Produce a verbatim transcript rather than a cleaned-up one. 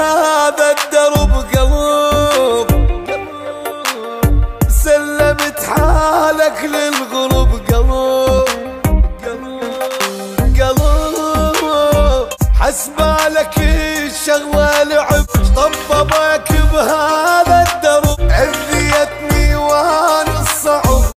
هذا الدرب قلب، سلمت حالك للغرب قلب قلب، حسبالك الشغلة لعب، طببك بهذا